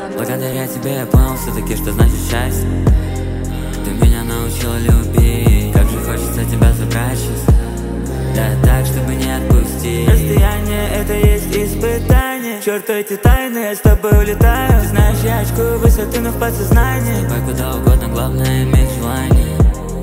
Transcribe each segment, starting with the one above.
Благодаря тебе я понял все-таки, что значит счастье. Ты меня научила любить, как же хочется тебя забрать сейчас. Да так, чтобы не отпустить. Расстояние — это есть испытание. Черт, эти тайны, я с тобой улетаю. Ты знаешь, я очкую высоты, но в подсознании. Давай куда угодно, главное иметь желание.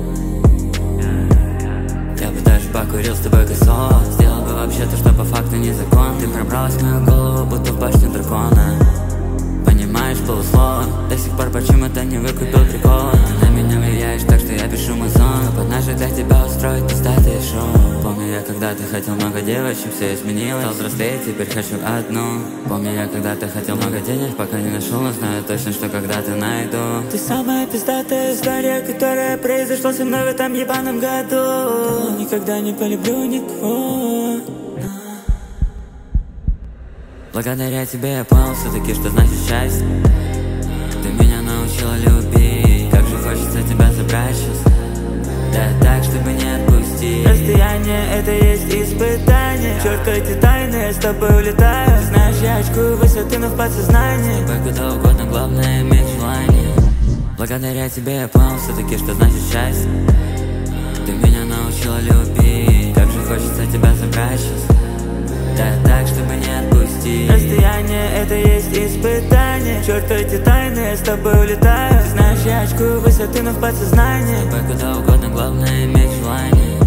Я бы даже покурил с тобой косо. Сделал бы вообще то, что по факту не закон. Ты пробралась в мою голову, будто в башню дракона. Понимаешь полуслова, до сих пор почему-то не выкупил прикола. Ты на меня влияешь так, что я пишу музон. Под наши для тебя устроить пиздатые шоу. Помню я когда-то хотел много девочек, все изменилось. Стал взрослеть, теперь хочу одну. Помню я когда-то хотел много денег, пока не нашел, но знаю точно, что когда-то найду. Ты самая пиздатая история, которая произошла со мной в этом ебаном году. Никогда не полюблю никого. Благодаря тебе я понял все-таки, что значит счастье. Ты меня научила любить, как же хочется тебя забрать сейчас. Да так, чтобы не отпустить. Расстояние — это есть испытание. Черт, эти тайны, я с тобой улетаю. Знаешь, я очкую высоты, но в подсознании. Давай куда угодно, главное иметь желание. Благодаря тебе я понял все-таки, что значит счастье. Ты меня научила любить, как же хочется тебя забрать сейчас. Да так, чтобы не отпустить. Расстояние — это есть испытание. Черт, эти тайны, я с тобой улетаю. Ты знаешь, я очкую высоты, но в подсознании. Давай куда угодно, главное иметь желание.